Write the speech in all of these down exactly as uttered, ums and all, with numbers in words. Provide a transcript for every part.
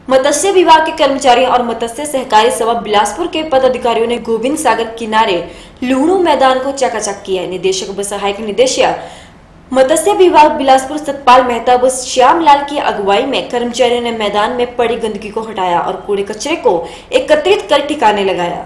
मत्स्य विभाग के कर्मचारियों और मत्स्य सहकारी सभा बिलासपुर के पदाधिकारियों ने गोविंद सागर किनारे लुहणु मैदान को चकाचक किया है। निदेशक व सहायक निदेशक मत्स्य विभाग बिलासपुर सतपाल मेहता व श्यामलाल की अगुवाई में कर्मचारियों ने मैदान में पड़ी गंदगी को हटाया और कूड़े कचरे को एकत्रित कर ठिकाने लगाया।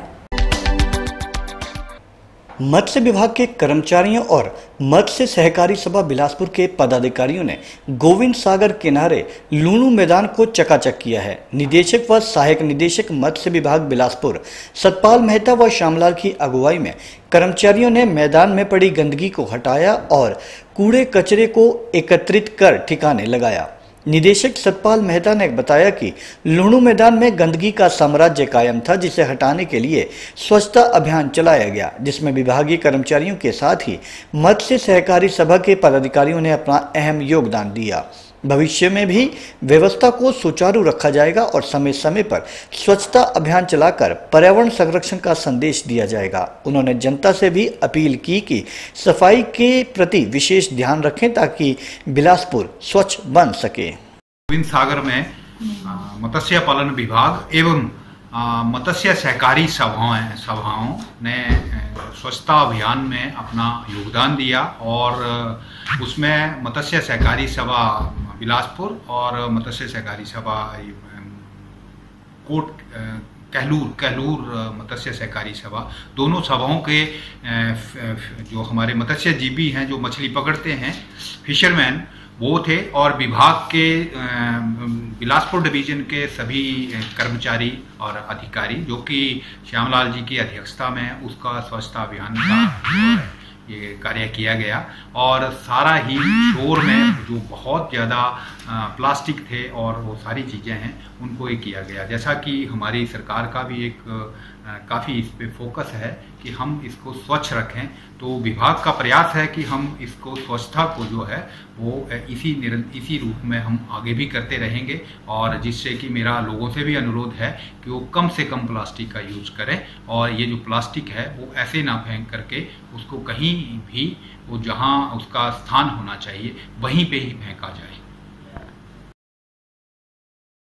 मत्स्य विभाग के कर्मचारियों और मत्स्य सहकारी सभा बिलासपुर के पदाधिकारियों ने गोविंद सागर किनारे लुहणु मैदान को चकाचक किया है। निदेशक व सहायक निदेशक मत्स्य विभाग बिलासपुर सतपाल मेहता व श्यामलाल की अगुवाई में कर्मचारियों ने मैदान में पड़ी गंदगी को हटाया और कूड़े कचरे को एकत्रित कर ठिकाने लगाया। निदेशक सतपाल मेहता ने बताया कि लुहणु मैदान में गंदगी का साम्राज्य कायम था, जिसे हटाने के लिए स्वच्छता अभियान चलाया गया, जिसमें विभागीय कर्मचारियों के साथ ही मत्स्य सहकारी सभा के पदाधिकारियों ने अपना अहम योगदान दिया। भविष्य में भी व्यवस्था को सुचारू रखा जाएगा और समय समय पर स्वच्छता अभियान चलाकर पर्यावरण संरक्षण का संदेश दिया जाएगा। उन्होंने जनता से भी अपील की कि सफाई के प्रति विशेष ध्यान रखें ताकि बिलासपुर स्वच्छ बन सके। गोविंद सागर में मत्स्य पालन विभाग एवं मत्स्य सहकारी सभाएं सभाओं ने स्वच्छता अभियान में अपना योगदान दिया और उसमें मत्स्य सहकारी सभा बिलासपुर और मत्स्य सहकारी सभा कोट कहलूर कहलूर मत्स्य सहकारी सभा, दोनों सभाओं के जो हमारे मत्स्यजीवी हैं, जो मछली पकड़ते हैं, फिशरमैन, वो थे और विभाग के बिलासपुर डिवीजन के सभी कर्मचारी और अधिकारी, जो कि श्यामलाल जी की अध्यक्षता में उसका स्वच्छता अभियान का ये कार्य किया गया और सारा ही शोर में जो बहुत ज़्यादा प्लास्टिक थे और वो सारी चीज़ें हैं उनको ये किया गया। जैसा कि हमारी सरकार का भी एक काफ़ी इस पे फोकस है कि हम इसको स्वच्छ रखें, तो विभाग का प्रयास है कि हम इसको स्वच्छता को जो है वो इसी निरंतर इसी रूप में हम आगे भी करते रहेंगे और जिससे कि मेरा लोगों से भी अनुरोध है कि वो कम से कम प्लास्टिक का यूज़ करें और ये जो प्लास्टिक है वो ऐसे ना फेंक करके उसको कहीं भी वो जहाँ उसका स्थान होना चाहिए वहीं पे ही फेंका जाए।